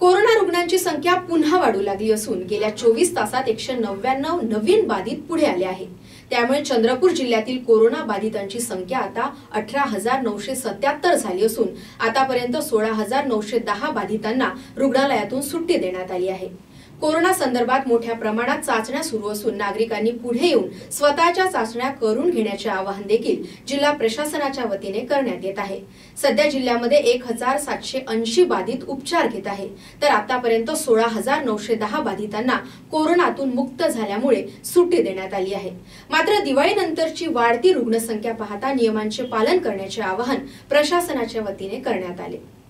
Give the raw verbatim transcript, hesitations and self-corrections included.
Corona रुग्णांची संख्या पुन्हा वाढू लागली असून गेल्या चोवीस तासात एकशे नव्याण्णव नवीन बाधित पुढे आले आहेत। त्यामुळे चंद्रपूर जिल्ह्यातील कोरोना बाधितांची संख्या आता अठरा हजार नऊशे सत्याहत्तर झाली असून आतापर्यंत सोळा हजार नऊशे दहा बाधितांना रुग्णालयातून सुट्टी देण्यात आली आहे। कोरोना संदर्भात मोठ्या प्रमाणात चाचण्या सुरू असून नागरिकांनी पुढे येऊन स्वतःच्या चाचण्या करून घेण्याचे आवाहन देखील जिल्हा प्रशासनाच्या वतीने करण्यात येत आहे। सध्या जिल्ह्यामध्ये एक हजार सातशे ऐंशी बाधित उपचार घेत आहे, तर आतापर्यंत सोळा हजार नऊशे दहा बाधितांना कोरोनातून मुक्त झाल्यामुळे सुट्टी देण्यात आली आहे। मात्र दिवाळीनंतरची वाढती रुग्णसंख्या पाहता नियमांचे पालन करण्याचे आवाहन प्रशासनाच्या वतीने करण्यात आले।